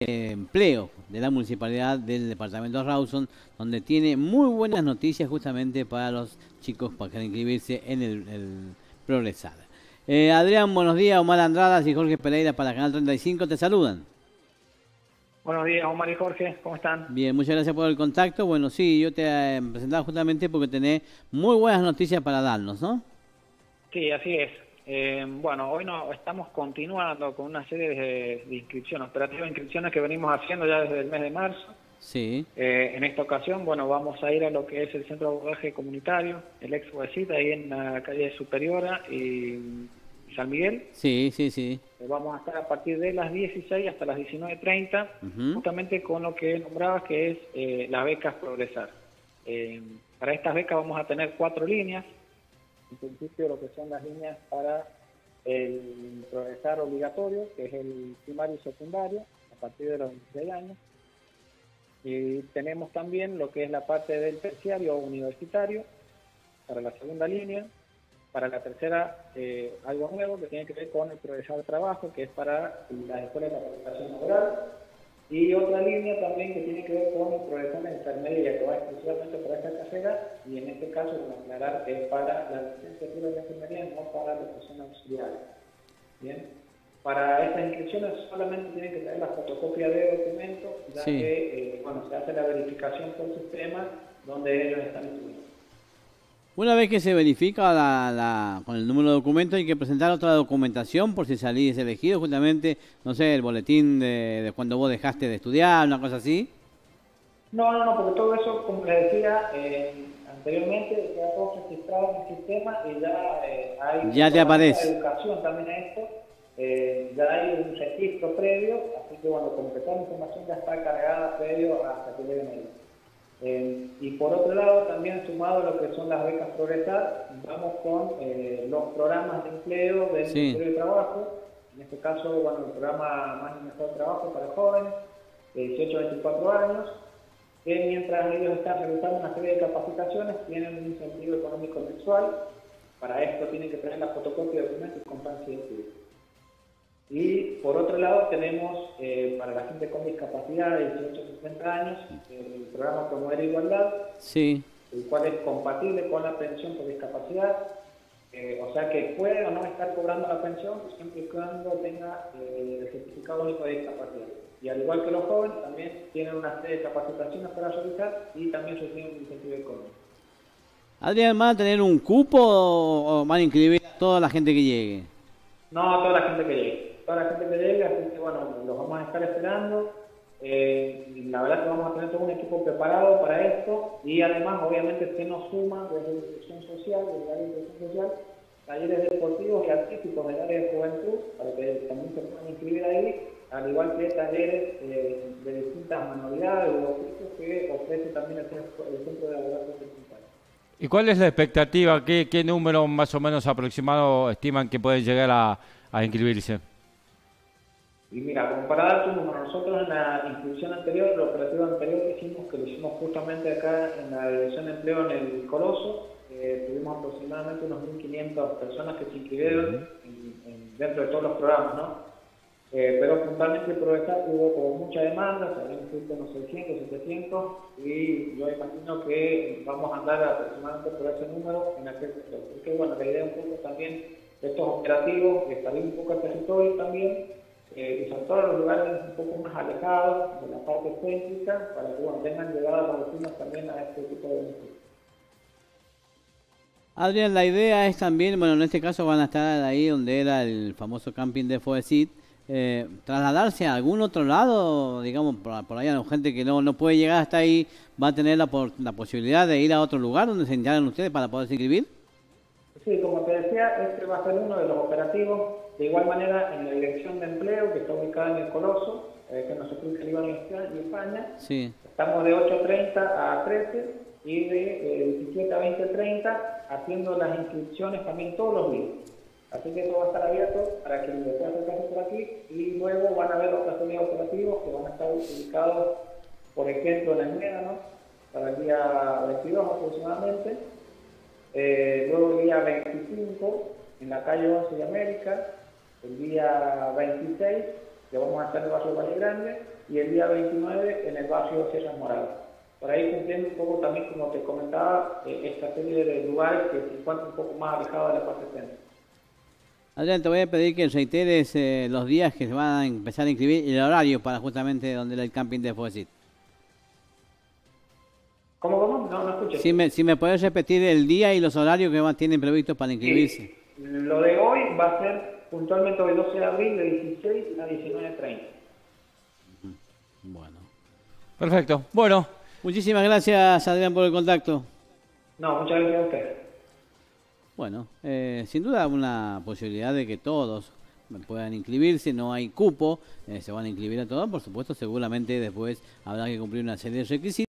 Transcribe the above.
empleo de la municipalidad del departamento de Rawson, donde tiene muy buenas noticias justamente para los chicos para inscribirse en el Progresar. Adrián, buenos días. Omar Andradas y Jorge Pereira para Canal 35 te saludan. Buenos días, Omar y Jorge, ¿cómo están? Bien, muchas gracias por el contacto. Bueno, sí, yo te presentaba justamente porque tenés muy buenas noticias para darnos, ¿no? Sí, así es. Bueno, hoy estamos continuando con una serie de inscripciones, operativas de inscripciones que venimos haciendo ya desde el mes de marzo. Sí. En esta ocasión, bueno, vamos a ir a lo que es el Centro de Abordaje Comunitario, el ex UESIT, ahí en la calle Superiora y San Miguel. Sí, sí, sí. Vamos a estar a partir de las 16 hasta las 19:30, Ujú. justamente con lo que nombrabas, que es las becas Progresar. Para estas becas vamos a tener 4 líneas. En principio, lo que son las líneas para el Progresar obligatorio, que es el primario y secundario, a partir de los 16 años. Y tenemos también lo que es la parte del terciario universitario, para la segunda línea. Para la tercera, algo nuevo que tiene que ver con el Progresar de Trabajo, que es para las escuelas de capacitación laboral. Y otra línea también que tiene que ver con el Progresar de Enfermería, que va exclusivamente para esta carrera, y en este caso, como aclarar, es para la licenciatura de enfermería, no para la profesión auxiliar. Bien. Para estas inscripciones solamente tienen que traer la fotocopia de documentos, ya Sí. que bueno, se hace la verificación por sistema donde ellos están estudiando. Una vez que se verifica con el número de documento, hay que presentar otra documentación por si salís elegido, justamente, no sé, el boletín de cuando vos dejaste de estudiar, una cosa así. No, porque todo eso, como les decía anteriormente, queda todo registrado en el sistema y ya hay, Ya te por la misma aparece. educación también a esto, ya hay un registro previo, así que bueno, como que toda la información ya está cargada previo hasta que lleguen ellos. Y por otro lado, también sumado a lo que son las becas Progresar, vamos con los programas de empleo del Sí. Ministerio de Trabajo, en este caso, bueno, el programa Más y Mejor Trabajo para jóvenes de 18 a 24 años, que mientras ellos están realizando una serie de capacitaciones, tienen un incentivo económico mensual. Para esto tienen que tener la fotocopia de documentos y comprar científicos. Y por otro lado tenemos para la gente con discapacidad de 18 a 60 años el programa Promover Igualdad, Sí. el cual es compatible con la pensión por discapacidad, o sea que puede o no estar cobrando la pensión siempre y cuando tenga el certificado único de discapacidad. Y al igual que los jóvenes, también tienen una serie de capacitaciones para realizar y también reciben un incentivo económico. Adrián, ¿van a tener un cupo o van a inscribir a toda la gente que llegue? No, toda la gente que llegue. Toda la gente que llegue, así que bueno, los vamos a estar esperando. La verdad que vamos a tener todo un equipo preparado para esto y además obviamente se nos suma desde la inclusión social, desde el área de inclusión social, talleres deportivos y artísticos del área de juventud para que también se puedan inscribir ahí, al igual que talleres de distintas manualidades o oficios que ofrece también el Centro de Abordaje Comunitario. ¿Y cuál es la expectativa? ¿Qué número más o menos aproximado estiman que puede llegar a inscribirse? Y mira, como para darte un número, nosotros en la inscripción anterior, la operativa anterior que lo hicimos justamente acá en la Dirección de Empleo en el Coloso, tuvimos aproximadamente unos 1.500 personas que se inscribieron dentro de todos los programas, ¿no? Pero puntualmente el Progresar hubo como mucha demanda, se habían inscrito unos 600, 700, y yo imagino que vamos a andar aproximadamente por ese número en aquel sector. Porque bueno, la idea un poco también de estos operativos, que salir un poco al territorio también, y sobre todo en los lugares un poco más alejados de la parte céntrica, para que bueno, tengan llegada a los vecinos también a este tipo de beneficios. Adrián, la idea es también, bueno, en este caso van a estar ahí donde era el famoso camping de Foesit, trasladarse a algún otro lado, digamos, por ahí hay gente que no puede llegar hasta ahí, va a tener la posibilidad de ir a otro lugar donde se instalan ustedes para poderse inscribir. Sí, como te decía, este va a ser uno de los operativos. De igual manera, en la Dirección de Empleo, que está ubicada en el Coloso, que nosotros en Líbano y España, Sí. estamos de 8:30 a 13 y de 17 a 20:30 haciendo las inscripciones también todos los días. Así que eso va a estar abierto para quien desee acercarse por aquí y luego van a haber otras serie de operativos que van a estar ubicados, por ejemplo, en el Médano, para el día 22 aproximadamente. Luego el día 25 en la calle 11 de América, el día 26 que vamos a estar en el barrio Valle Grande, y el día 29 en el barrio Sierra Morada. Por ahí cumpliendo un poco también, como te comentaba, esta serie de lugares que se encuentran un poco más alejados de la parte centro. Adrián, te voy a pedir que reiteres los días que se van a empezar a inscribir y el horario para justamente donde el camping de Fuesit. ¿Cómo? No escuché. Si me puedes repetir el día y los horarios que tienen previstos para inscribirse. Sí. Lo de hoy va a ser puntualmente hoy 12 de abril de 16 a 19:30. Bueno. Perfecto. Bueno. Muchísimas gracias, Adrián, por el contacto. No, muchas gracias a usted. Bueno, sin duda una posibilidad de que todos puedan inscribirse, no hay cupo, se van a inscribir a todos, por supuesto, seguramente después habrá que cumplir una serie de requisitos.